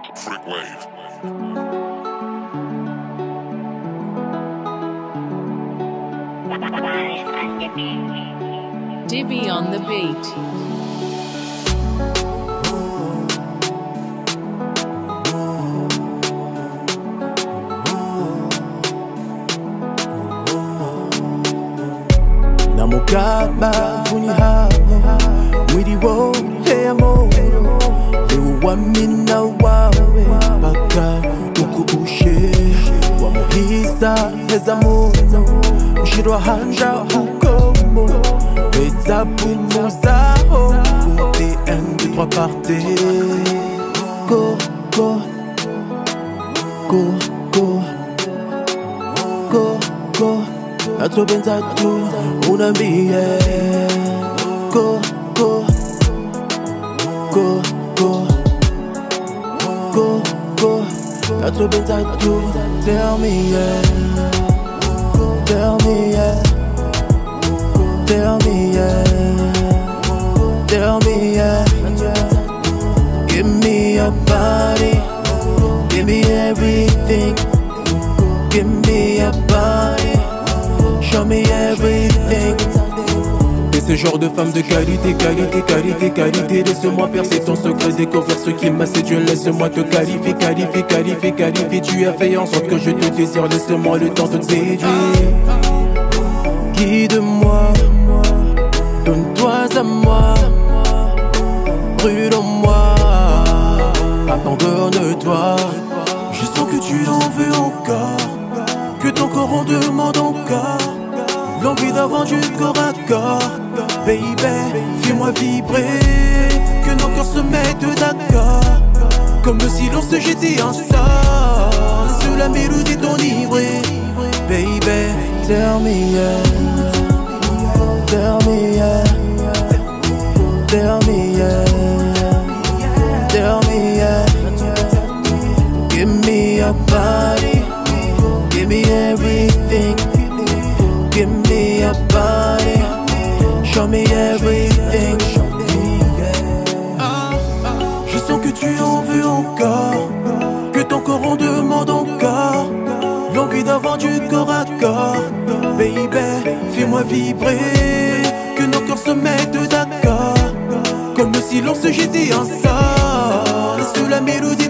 Freak wave. Dibby on the beat. Namukaba vuniha mwili wo hemo lewo wamina wawe paka ukuushe wamuhisa heza muno ushirwa hanja ukomo weza pumuzaho Comptez 1, 2, 3 partez. Go, go, go, go, go, go. Nacho pensatu una mia. Go, go, go, go, go, go. Nacho pensatu. Tell me yeah. Tell me yeah. Tell me yeah. Tell me yeah. Give me your body. Give me everything. Give me your body. Show me everything. Et ce genre de femme de qualité, qualité, qualité, qualité. Laisse-moi percer ton secret, découvrir ce qui m'a séduit. Laisse-moi te qualifier, qualifier, qualifier, qualifier. Tu as fait en sorte que je te désire. Laisse-moi le temps de te séduire. Guide-moi, donne-toi à moi, brûle en moi, abandonne-toi. Je sens que tu en veux encore, que ton corps en demande encore. L'envie d'avoir du corps à corps. Baby, fais-moi vibrer, que nos corps se mettent d'accord. Comme si l'on se jetait un sort, sous la mélodie d'enivré. Baby, tell me yeah. Tell me yeah. Tell me yeah. Tell me yeah. Give me your body. Give me everything. Give me your body. Show me everything. Je sens que tu en veux encore, que ton corps en demande encore. L'envie d'avoir du corps à corps. Baby, fais-moi vibrer, que nos corps se mettent d'accord. Comme si l'on se jetait un sort, sous la mélodie